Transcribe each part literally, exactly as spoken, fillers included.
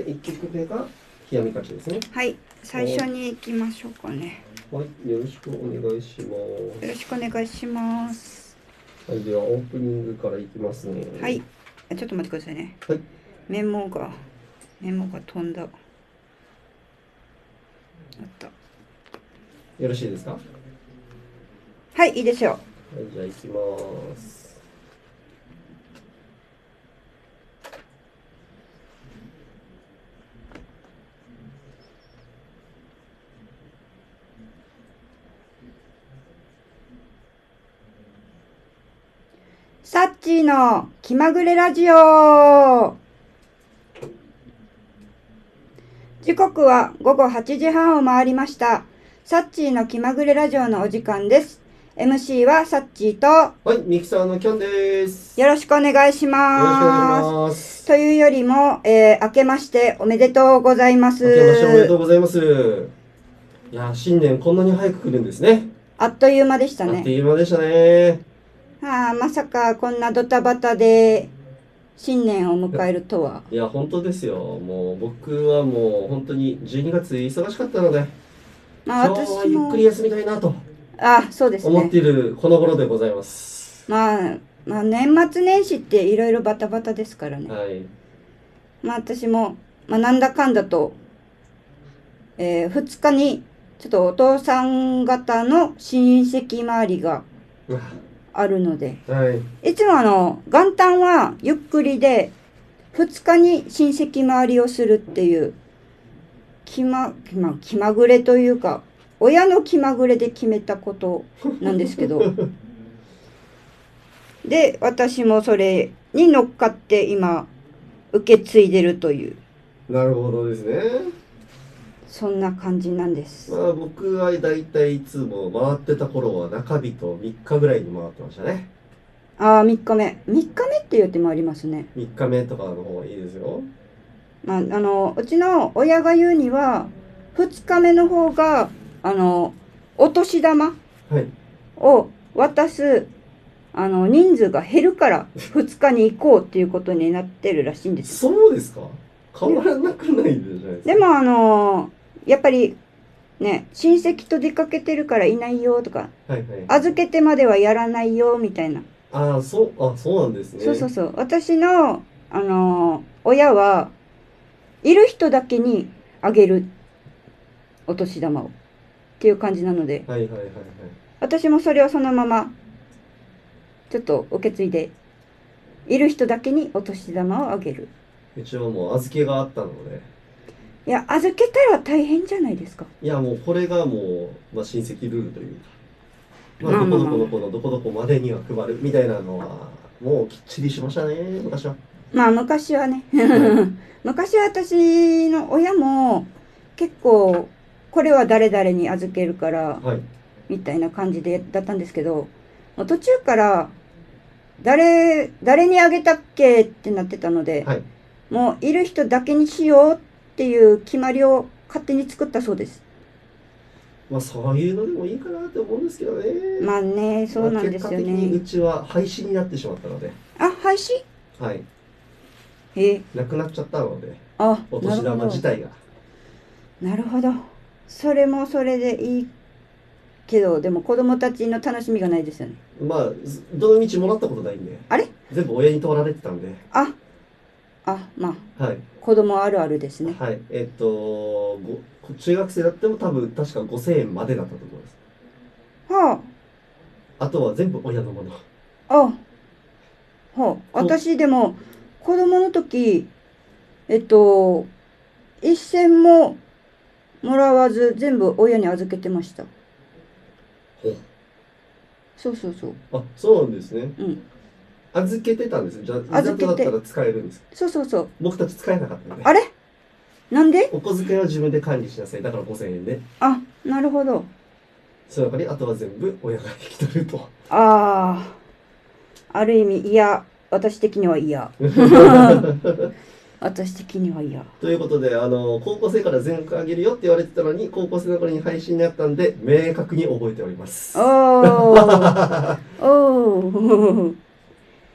いっきょくめが冷やみかけですね。 はい、最初に行きましょうかね。 はい、よろしくお願いします。よろしくお願いします。 はい、ではオープニングからいきますね。 はい、ちょっと待ってくださいね。 はい。 メモが、メモが飛んだ。あった。 よろしいですか？ はい、いいですよ。 はい、じゃあ行きます。 サッチーの気まぐれラジオ。時刻はごごはちじはんを回りました。サッチーの気まぐれラジオのお時間です。エムシー はサッチーと、 はい、ミキサーのキャンです。 よろしくお願いします。 よろしくお願いします。 というよりも、えー、明けましておめでとうございます。 明けましておめでとうございます。いや、新年こんなに早く来るんですね。 あっという間でしたね。 あっという間でしたね。 はあ、まさかこんなドタバタで新年を迎えるとは。 いや、本当ですよ。もう僕はもう本当にじゅうにがつ忙しかったので、 まあ今日は私もゆっくり休みたいなとあ、そうですね。 思っているこの頃でございます。 まあ、まあ年末年始っていろいろバタバタですからね。 はい。 まあ私も、まあなんだかんだと、えー、ふつかにちょっとお父さん方の親戚周りがうわあるので、 はい。 いつもあの、元旦はゆっくりで、ふつかに親戚回りをするっていう、気ま、気ま、気まぐれというか、親の気まぐれで決めたことなんですけど、で、私もそれに乗っかって今、受け継いでるという、 なるほどですね。 そんな感じなんです。 まあ僕はだいたいいつも回ってた頃は中日とみっかぐらいに回ってましたね。 ああ、みっかめ。みっかめっていう手もありますね。 みっかめとかの方がいいですよ。 まあ、あの、うちの親が言うには、ふつかめの方が、あの、お年玉はい。 を渡す、あの、人数が減るからふつかに行こうっていうことになってるらしいんですよ。 そうですか？変わらなくないじゃないですか。 でも、あの、やっぱり、ね、親戚と出かけてるからいないよとか、 はいはい。 預けてまではやらないよみたいな。 ああ、そう、あ、そうなんですね。 そうそうそう。私の、あの、親は、いる人だけにあげるお年玉をっていう感じなので、 はいはいはいはい。 私もそれをそのままちょっと受け継いで、いる人だけにお年玉をあげる。 うちはもう預けがあったので、 いや、預けたら大変じゃないですか。 いやもうこれがもう、まあ、親戚ルールというか、まあ、 まあまあまあどこどこの子のどこどこまでには配るみたいなのは、もうきっちりしましたね、昔は。 まあ昔はね、 は昔は私の親も結構これは誰々に預けるからはい。 みたいな感じでだったんですけど、もう途中から誰、誰にあげたっけってなってたので、 はい。 もういる人だけにしようっていう決まりを勝手に作ったそうです。 まあそういうのでもいいかなって思うんですけどね。 まあね、そうなんですよまあ結果的にうね。 ちは廃止になってしまったので、 あ、廃止はい。 ええ、 なくなっちゃったので、 あ、 お年なるほど。 玉自体が。 なるほど。それもそれでいいけど、でも子供たちの楽しみがないですよね。 まあ、どの道もらったことないんで、 あれ全部親に取られてたんで、 あ、あ、まあ、 はい。 子供あるあるですね。 はい。えっと、ご中学生だっても多分確かごせんえんまでだったと思います。 はあとは全部親のもの。 あ、あ、はあ。私でも、子供の時、えっと、一銭ももらわず全部親に預けてました。 ほそうそうそう。 あ、そうなんですね。 うん。 預けてたんです。じゃあ、いざ預けて。 とだったら使えるんです。 そうそうそう。 僕たち使えなかったんで。 あれなんでお小遣いは自分で管理しなさい。だからごせんえんで。 あ、なるほど。 その中にあとは全部親が引き取ると。 ああ、ある意味嫌。私的には嫌。私的には嫌。 ということで、あの、高校生から全額あげるよって言われてたのに、高校生の頃に配信になったんで、明確に覚えております。 おー。おー。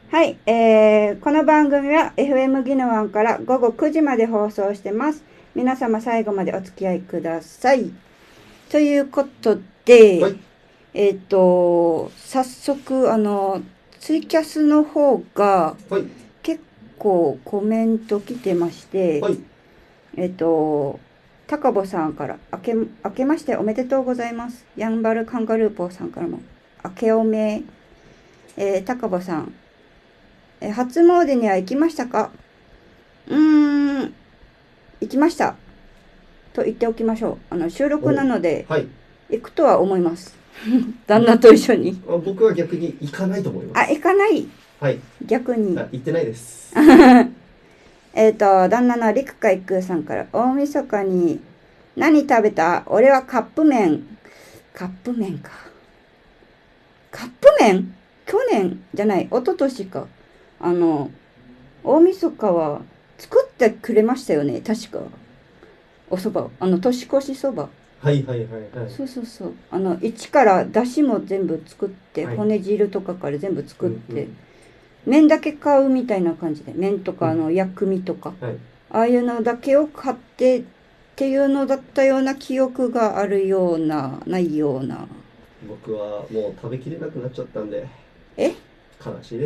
はい、えー、この番組は エフエム ギノワンからごごくじまで放送してます。皆様最後までお付き合いください。ということで、 はい、 えっ、と、早速、あの、ツイキャスの方がはい、 結構コメント来てまして、 はい、 えっ、と、高保さんから明け、明けましておめでとうございます。やんばるカンガルーポーさんからも、明けおめ、えー、高保さん、えー初詣には行きましたか？うーん、行きました。と言っておきましょう。あの、収録なので、 はい。 行くとは思います。旦那と一緒に。 あ僕は逆に行かないと思いまあ、 す。 行かない。 はい。 逆に。 あ、行ってないです。 えっと、旦那の陸海空さんから、大晦日に何食べた？俺はカップ麺。カップ麺か。カップ麺？去年じゃない、一昨年か。あの、大晦日は作ってくれましたよね、確か。お蕎麦。あの、年越し蕎麦。 はいはいはいはい。 そうそうそう。あの、一から出汁も全部作って、 はい骨汁とかから全部作って、 うんうん麺だけ買うみたいな感じで、麺とか、 うんあの、薬味とか、 はい。 ああいうのだけを買ってっていうのだったような記憶があるような、ないような。 僕はもう食べきれなくなっちゃったんで、 え悲しいです。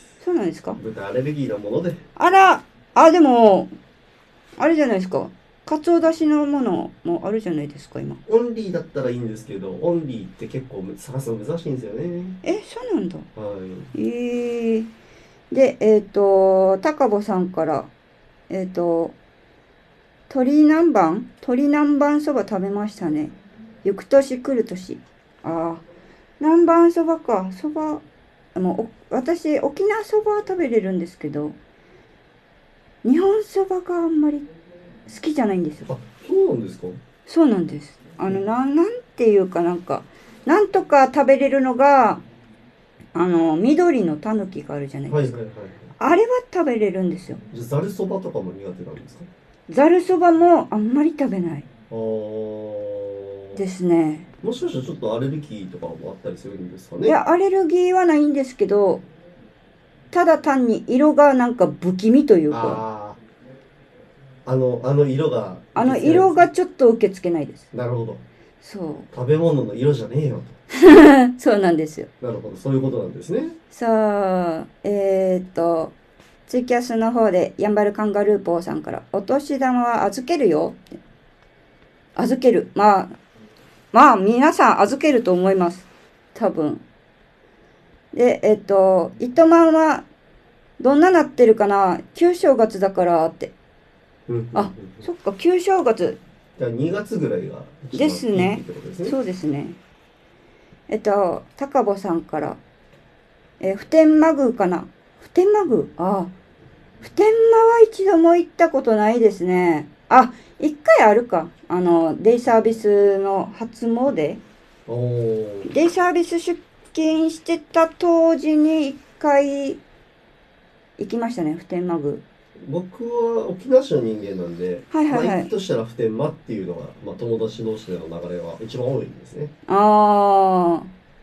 そうなんですか？ 豚アレルギーなもので。 あら、あ、でも、あれじゃないですか。かつおだしのものもあるじゃないですか、今。 オンリーだったらいいんですけど、オンリーって結構探すの難しいんですよね。 え、そうなんだ。 はえー、で、えっ、と、高保さんから、えっ、と、鶏南蛮鶏南蛮そば食べましたね。翌年来る年。ああ、南蛮そばか。そば、もうお私、沖縄そばは食べれるんですけど、日本そばがあんまり好きじゃないんですい。 よ。 あ、そうなんですか。 そうなんです。あの、な、なんていうかなんか、なんとか食べれるのが、あの、緑のたぬきがあるじゃないですか。 はいはいはいはい。 あれは食べれるんですよ。 じゃあざるそばとかも苦手なんですか。 ざるそばもあんまり食べないあーですね。 もしかしたらちょっとアレルギーとかもあったりするんですかね。 いや、アレルギーはないんですけど、ただ単に色がなんか不気味というか、 ああ、あの、あの色があの受け付けない色がですね。 ちょっと受け付けないです。 なるほど。 そう。 食べ物の色じゃねえよそうなんですよ。 と。なるほど、そういうことなんですね。 さあ、えーっと、ツイキャスの方でやんばるカンガルーポーさんから、お年玉は預けるよって。預ける。まあ、まあ皆さん預けると思います。多分。で、えっと、糸満はどんななってるかな？旧正月だからって。 うんうんうんあ、そっか、旧正月じゃあにがつぐらいが一で番ピーすね。 クってことですね。 そうですね。えっと、高保さんから、えー普天満宮かな？普天満宮、ああ、普天間は一度も行ったことないですね。あ、一回あるか。あの、デイサービスの初詣おーデイサービス出勤してた当時に一回行きましたね、普天間宮。 僕は沖縄市の人間なんで、 はいはいはいまあ、行くとしたら普天間っていうのが、まあ、友達同士での流れは一番多いんですね。 ああ、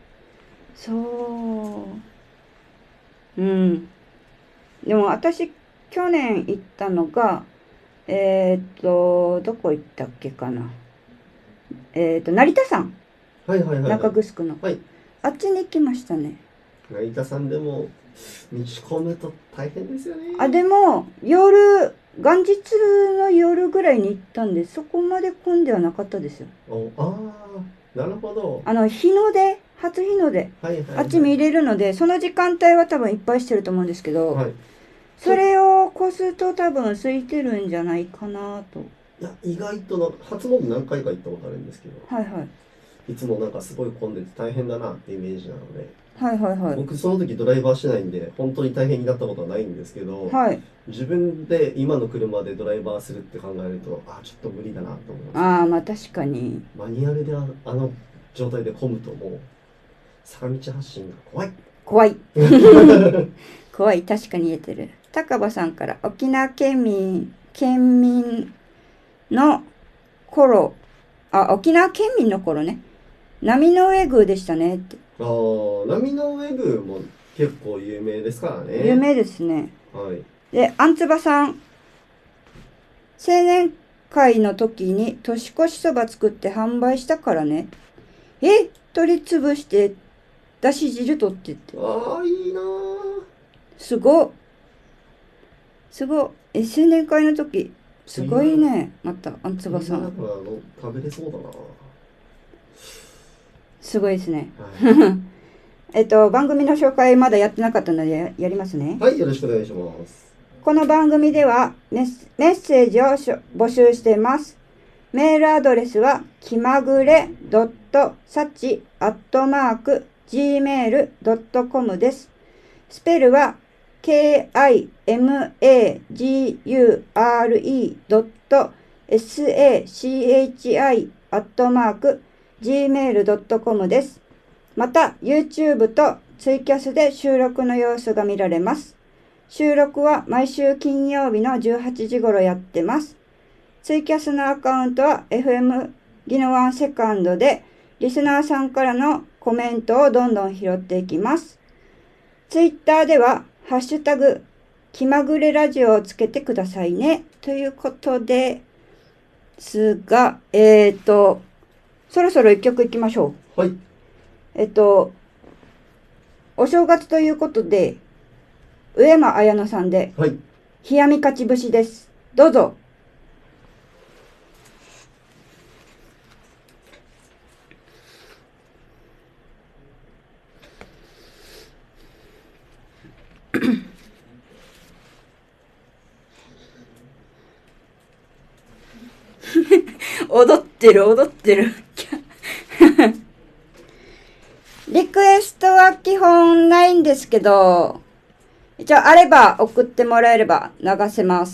そう。うん。でも私、去年行ったのが、えーっと、どこ行ったっけかな。えーっと、成田山、 はいはいはい、はい。 中城の。 はい。 あっちに行きましたね。 成田さんでも、道込むと大変ですよね。 あ、でも、夜、元日の夜ぐらいに行ったんで、そこまで混んではなかったですよ。 おああ、なるほど。 あの、日の出、初日の出、 はいはい、はい。 あっち見れるので、その時間帯は多分いっぱいしてると思うんですけど、 はい。 それを越すと多分空いてるんじゃないかなと。 いや、意外とな、初詣何回か行ったことあるんですけど、 はいはい。 いつもなんかすごい混んでて大変だなってイメージなので、 はいはいはい。 僕その時ドライバーしてないんで、本当に大変になったことはないんですけど、 はい。 自分で今の車でドライバーするって考えると、あ、ちょっと無理だなと思います。 ああ、まあ確かに。 マニュアルでああの状態で混むともう、坂道発進が怖い。 怖い。怖い。確かに言えてる。高場さんから、沖縄県民、県民の頃、あ、沖縄県民の頃ね。波の上宮でしたねって。 ああ、波の上宮も結構有名ですからね。 有名ですね。 はい。 で、あんつばさん。青年会の時に年越しそば作って販売したからね。え、取り潰してだし汁取ってって。 ああ、いいなー。 すごっ。すごっ。え、青年会の時。すごいね。また、あんつばさん。 今だからあの食べれそうだな。 すごいですね。 はえっと、番組の紹介まだやってなかったのでや、やりますね。 い。はい、よろしくお願いします。 この番組ではメッメッセージをしょ募集しています。メールアドレスは気まぐれ .sachi アットマーク ジーメールドットコム です。スペルは ケーアイエムエージーユーアールイー ドット サチ アットマーク ジーメールドットコム です。また YouTube とツイキャスで収録の様子が見られます。収録は毎週金曜日のじゅうはちじ頃やってます。ツイキャスのアカウントは エフエム ギノワンセカンドでリスナーさんからのコメントをどんどん拾っていきます。ツイッターではハッシュタグ気まぐれラジオをつけてくださいね。ということですが、えっと、そろそろ一曲いきましょう。 はい。 えっと、お正月ということで、上間彩乃さんで、 はい。 冷やみ勝ち節です。どうぞ。踊ってる、踊ってる。リクエストは基本ないんですけど、一応あれば送ってもらえれば流せます。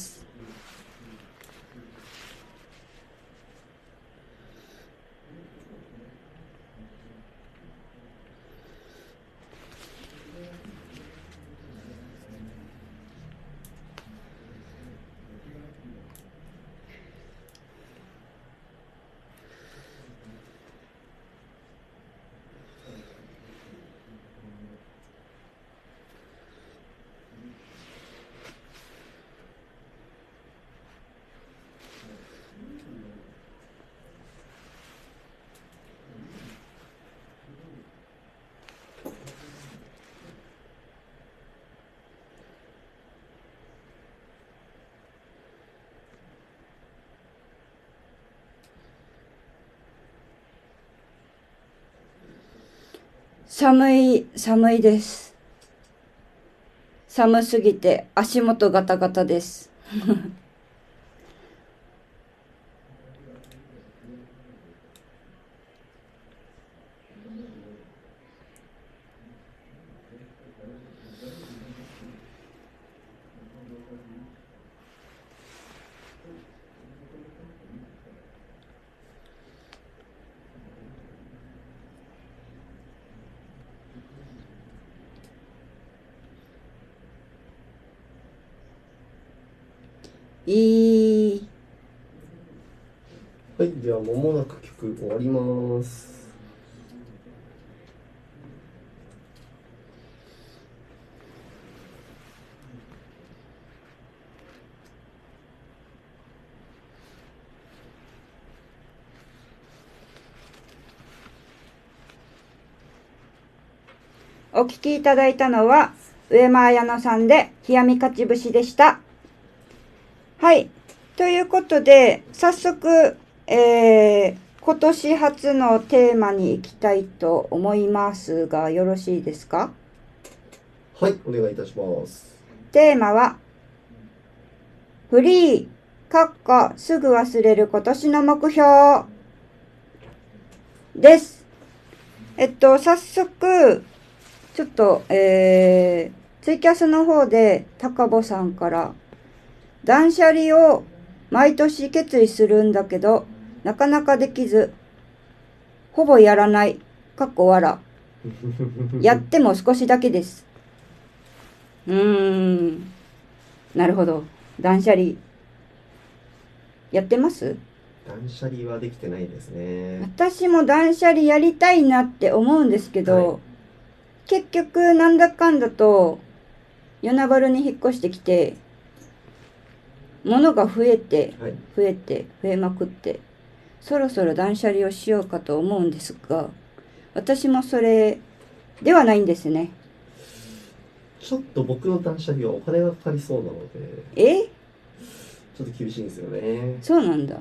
寒い、寒いです。寒すぎて足元ガタガタです。いい。 はい。では、間もなく曲終わります。 お聞きいただいたのは、上間彩乃さんで、冷やみ勝ち節でした。はい。ということで、早速、えー、今年初のテーマに行きたいと思いますが、よろしいですか？ はい。お願いいたします。 テーマは、フリー、かっこすぐ忘れる今年の目標です。えっと、早速、ちょっと、えー、ツイキャスの方で、高保さんから、断捨離を毎年決意するんだけど、なかなかできず、ほぼやらない、かっこわら。やっても少しだけです。うーん、なるほど。断捨離。やってます？ 断捨離はできてないですね。 私も断捨離やりたいなって思うんですけど、 はい結局なんだかんだと与那原に引っ越してきて物が増えてはい。 増えて増えまくって、そろそろ断捨離をしようかと思うんですが、私もそれではないんですね。 ちょっと僕の断捨離はお金がかかりそうなので、 えちょっと厳しいんですよね。 そうなんだ。 はい。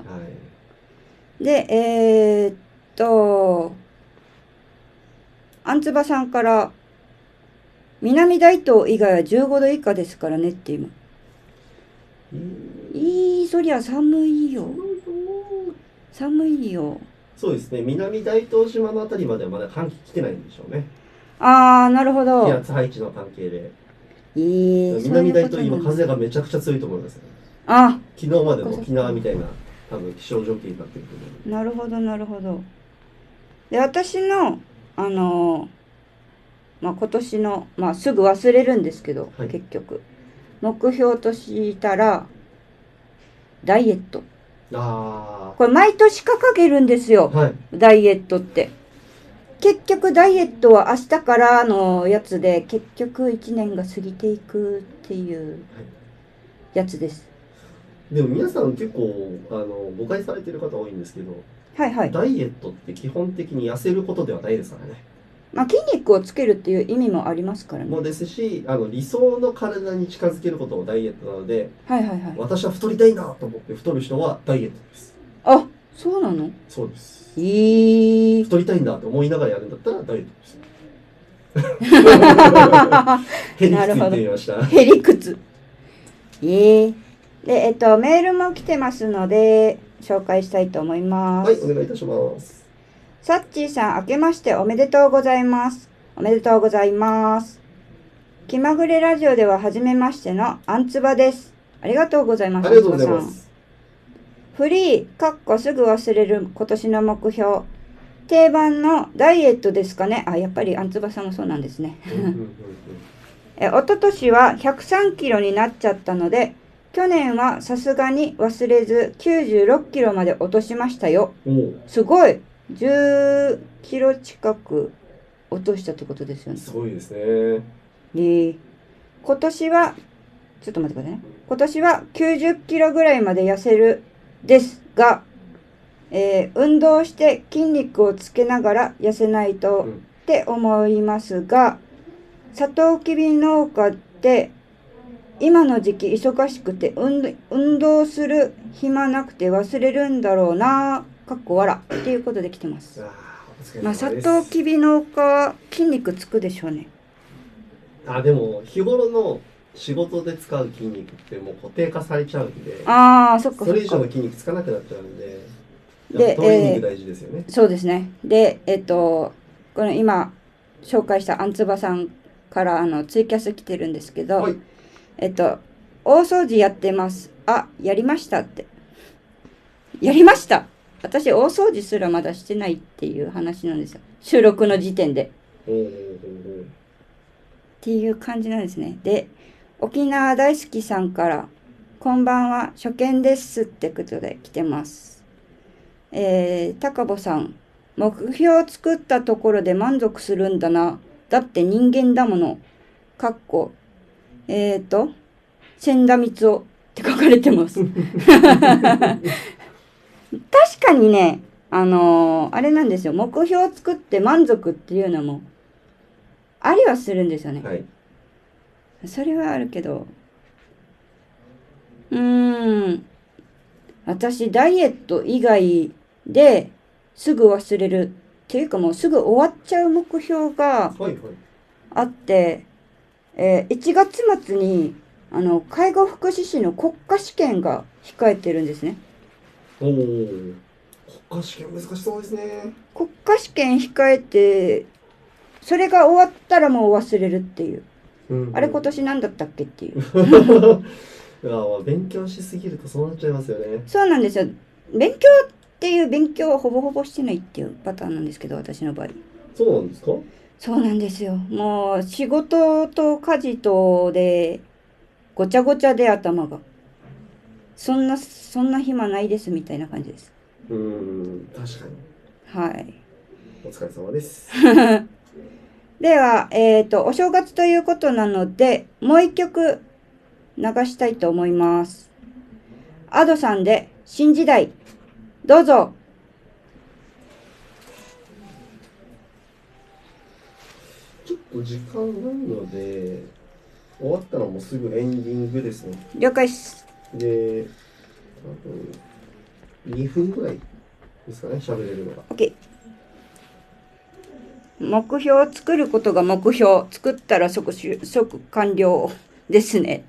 で、えーっと、あんつばさんから、南大東以外はじゅうごど以下ですからねって今。 えーいい、そりゃ寒いよ。寒いよ。 そうですね。南大東島のあたりまではまだ寒気来てないんでしょうね。 あー、なるほ気ど。 圧配置の関係で。 えー、そういうこと南大東今なんですね。 風がめちゃくちゃ強いと思いますよ。 あ、 昨日までの沖縄みたいな多分気象条件になってると思う。 なるほど、なるほど。で、私の、あのーまあ、今年の、まあ、すぐ忘れるんですけど、 はい結局。目標としたら、ダイエット。 あこれ毎年掲げるんですよ。 あ、はい。 ダイエットって。結局ダイエットは明日からのやつで、結局いちねんが過ぎていくっていうやつです。 でも皆さん結構あの誤解されてる方多いんですけど、 はいはい。 ダイエットって基本的に痩せることではないですからね。 まあ、筋肉をつけるっていう意味もありますからね。 もうですし、あの理想の体に近づけることもダイエットなので、 はいはいはい。 私は太りたいなと思って太る人はダイエットです。 あ、そうなの？ そうです。 えー。 太りたいんだと思いながらやるんだったらダイエットです。へりくつ言ってみました。 へりくつ。えー。で、えっと、メールも来てますので、紹介したいと思います。 はい、お願いいたします。 サッチーさん、明けましておめでとうございます。おめでとうございます。気まぐれラジオでは初めましてのアンツバです。ありがとうございます。 ありがとうございアンツバさん。 ます。 フリー、かっこすぐ忘れる今年の目標。定番のダイエットですかね。あ、やっぱりアンツバさんもそうなんですね。 うんうんうんうん、 え、おととしはひゃくさんキロになっちゃったので、去年はさすがに忘れずきゅうじゅうろっキロまで落としましたよ。 おお、 すごい !じゅっキロ近く落としたってことですよね。 すごいですね。 えー、今年は、ちょっと待ってくださいね。今年はきゅうじゅっキロぐらいまで痩せるですが、えー運動して筋肉をつけながら痩せないとうんって思いますが、サトウキビ農家って今の時期忙しくて運動運動する暇なくて忘れるんだろうな、かっこ笑っていうことで来てます。 あーお疲れまあ、サ様です。 トウキビ農家は筋肉つくでしょうね。 あ、でも日頃の仕事で使う筋肉ってもう固定化されちゃうんで、 ああ、そっかそっか。 それ以上の筋肉つかなくなっちゃうんで、やっでぱトレーニング大事ですよね。 そうですね。で、えっと、この今紹介したアンツバさんからあのツイキャス来てるんですけど、 はい。 えっと、大掃除やってます。あ、やりましたって。やりました。私、大掃除すらまだしてないっていう話なんですよ。収録の時点で。 おーおーおーっていう感じなんですね。で、沖縄大好きさんから、こんばんは、初見ですってことで来てます。えー、高保さん、目標を作ったところで満足するんだな。だって人間だもの。かっこ、えーと、千田光夫って書かれてます。確かにね、あのーあれなんですよ。目標を作って満足っていうのも、ありはするんですよね。 はい。 それはあるけど、うーん、私、ダイエット以外ですぐ忘れるっていうかもうすぐ終わっちゃう目標がはいはい。 あって、えーいちがつ末に、あの、介護福祉士の国家試験が控えてるんですね。 おお、国家試験難しそうですね。 国家試験控えて、それが終わったらもう忘れるっていう。 うんうん、 あれ今年何だったっけっていう。 いや、まあ勉強しすぎるとそうなっちゃいますよね。 そうなんですよ。勉強っていう勉強はほぼほぼしてないっていうパターンなんですけど、私の場合。 そうなんですか？ そうなんですよ。もう仕事と家事とでごちゃごちゃで頭が。そんな、そんな暇ないですみたいな感じです。 うーん、確かに。 はい。 お疲れ様です。 では、えっと、お正月ということなので、もう一曲流したいと思います。アドさんで新時代。どうぞ。 ちょっと時間ないので、終わったらもうすぐエンディングですね。 了解っす。 で、あとにふんぐらいですかね、喋れるのが。 OK。目標を作ることが目標。作ったら即即完了ですね。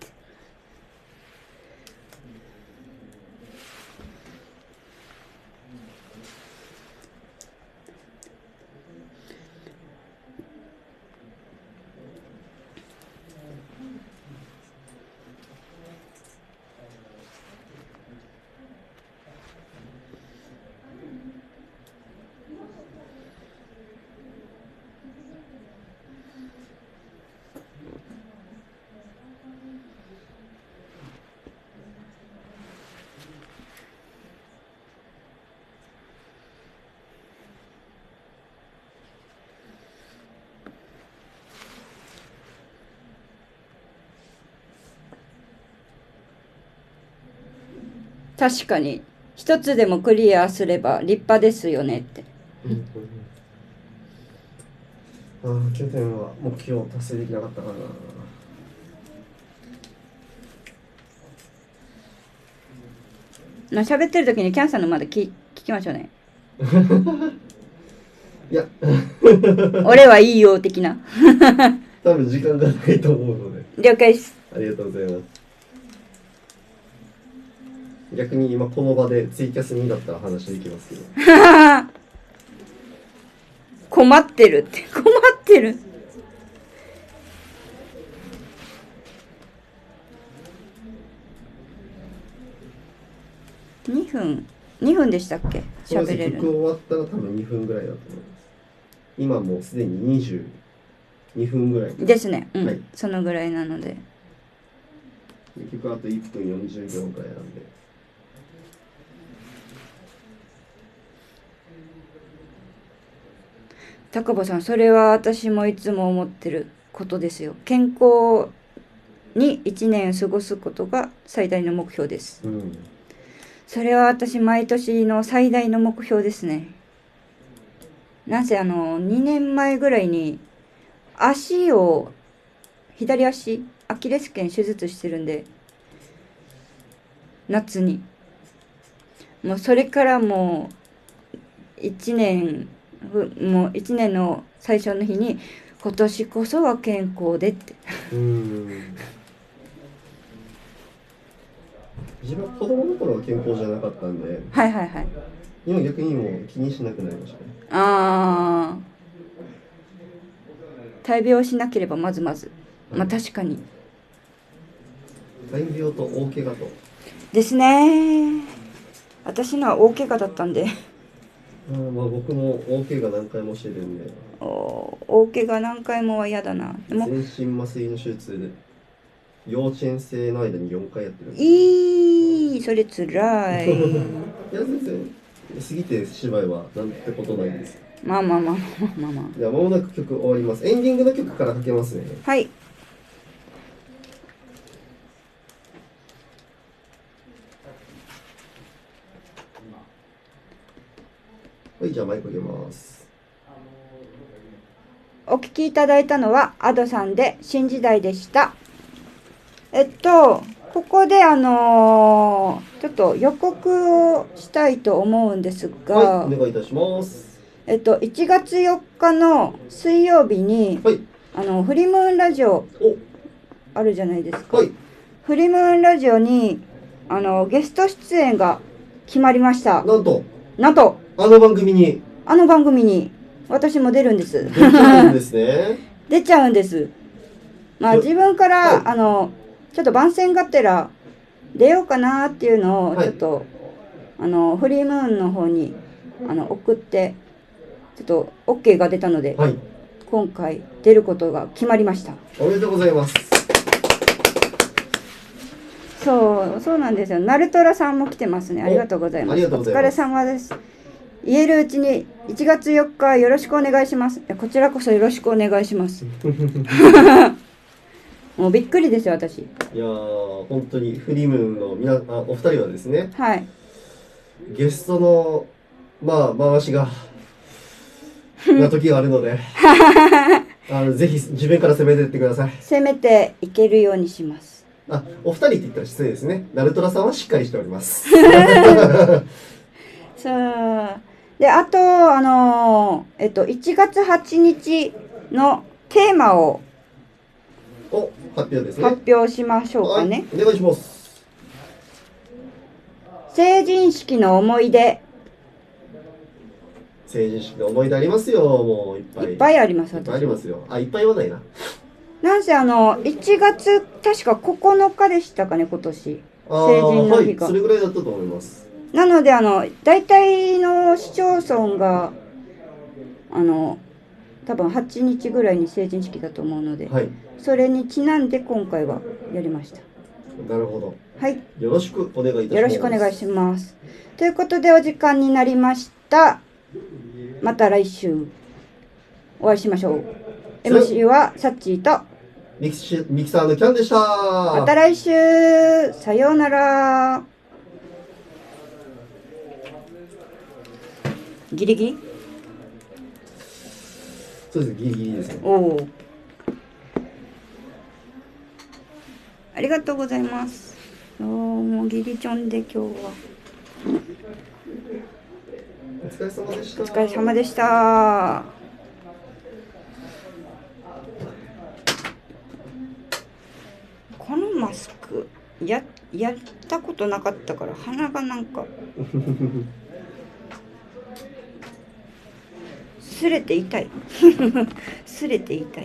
確かに一つでもクリアすれば立派ですよねって。 ああ、去年は目標達成できなかったかな。喋ってる時にキャンさんのまだ聞聞きましょうね。 いや俺はいいよ的な。 多分時間がないと思うので。 了解です。 ありがとうございます。逆に今この場でツイキャスにだったら話できますけど。 困ってるって困ってる。にふんにふんでしたっけ？喋れる。 曲終わったら多分にふんぐらいだと思います。今もうすでににじゅうにふんぐらいですね。うん、 はい、 そのぐらいなので。 結局あといっぷんよんじゅうびょうぐらいなんで。 高保さん、それは私もいつも思ってることですよ。健康にいちねん過ごすことが最大の目標です。 うん、 それは私毎年の最大の目標ですね。なんせあのにねんまえぐらいに足を左足アキレス腱手術してるんで、夏にもうそれからもういちねんもういちねんの最初の日に今年こそは健康でってうん自分は子供の頃は健康じゃなかったんで、 はいはいはい、 今逆にもう気にしなくなりましたね。 ああ、大病しなければまずまず、はい、まあ確かに大病と大怪我とですね。私のは大怪我だったんであまあ僕も大怪我何回もしてるんで。 お大怪我何回もは嫌だな。 でも全身麻酔の手術で幼稚園生の間によんかいやってるんです。 いいそれつらい。いや全然過ぎてしまえばなんてことないです。 まあまあまあまあまあまあ。 じゃあ間もなく曲終わります。エンディングの曲からかけますね。 はい。 はい、じゃあマイク入れます。 お聞きいただいたのはアドさんで新時代でした。えっとここであのー、ちょっと予告をしたいと思うんですが、 はい、お願いいたします。 えっといちがつよっかの水曜日に、はい、あのフリムーンラジオあるじゃないですか。はい、フリムーンラジオにあのゲスト出演が決まりました。 なんとなんとあの番組にあの番組に私も出るんです。 出ちゃうんですね。 出ちゃうんです。まあ自分から、はい、あのちょっと番宣がてら出ようかなっていうのをちょっと、はい、あのフリームーンの方にあの送ってちょっと OK が出たので、はい、今回出ることが決まりました。 おめでとうございます。 そうそうなんですよ。ナルトラさんも来てますね。ありがとうございます。お疲れ様です。 言えるうちにいちがつよっかよろしくお願いします。いやこちらこそよろしくお願いします。もうびっくりですよ、私。 いやー、本当にフリムーンのみなあお二人はですね、 はい。 ゲストの、まあ、回しが、な時があるので、あのぜひ自分から攻めていってください。 攻めていけるようにします。 あ、お二人って言ったら失礼ですね。ナルトラさんはしっかりしております。 さあ、で、あと、あのー、えっと、いちがつはちにちのテーマをお、発表ですね。 発表しましょうかね。 はい、お願いします。 成人式の思い出。 成人式の思い出ありますよ、もういっぱい。 いっぱいあります、 いっぱいありますよ。あ、いっぱい言わないな。 なんせあの、いちがつ、確かここのかでしたかね、今年。 あー成人の日が。 はい、それぐらいだったと思います。 なので、あの、大体の市町村が、あの、多分はちにちぐらいに成人式だと思うので、 はい。 それにちなんで今回はやりました。 なるほど。 はい。 よろしくお願いいたします。 よろしくお願いします。ということでお時間になりました。また来週お会いしましょう。エムシー はサッチーとミキシミキサーのキャンでした。 また来週さようなら。ギリギリ？ そうです、ギリギリですね。 おお。ありがとうございます。どうもギリチョンで今日は。 お疲れ様でした。 お疲れ様でした。このマスクややったことなかったから鼻がなんかすれて痛いすれて痛い。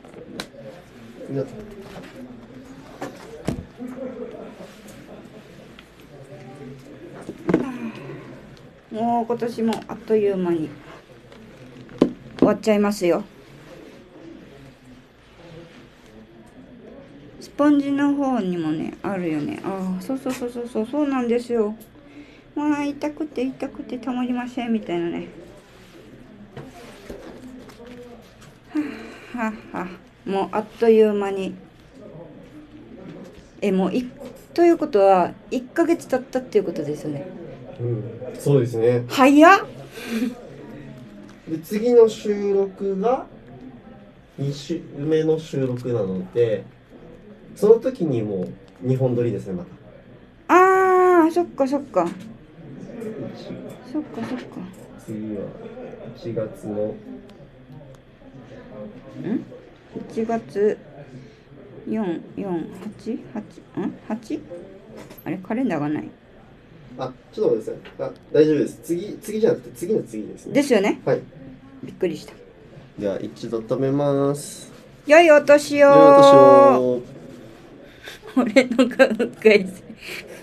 もう今年もあっという間に終わっちゃいますよ。スポンジの方にもねあるよね。ああ、そうそうそうそうそうそうなんですよ。まあ痛くて痛くてたまりませんみたいなね。はあはあ、もうあっという間にえもういということはいっかげつ経ったっていうことですよね。 うん、そうですね。 早っ。 で次の収録がに週目の収録なので、その時にもうにほん撮りですね、また。 あーそっかそっかそっかそっか。 次はいちがつのんいちがつよん、よん、はち、はち、ん ?はち? あれカレンダーがない。 あ、ちょっと待ってください。あ、大丈夫です。次、次じゃなくて次の次ですね。 ですよね。 はい。 びっくりした。 では一度止めます。 良いお年を。 良いお年を。 俺の考え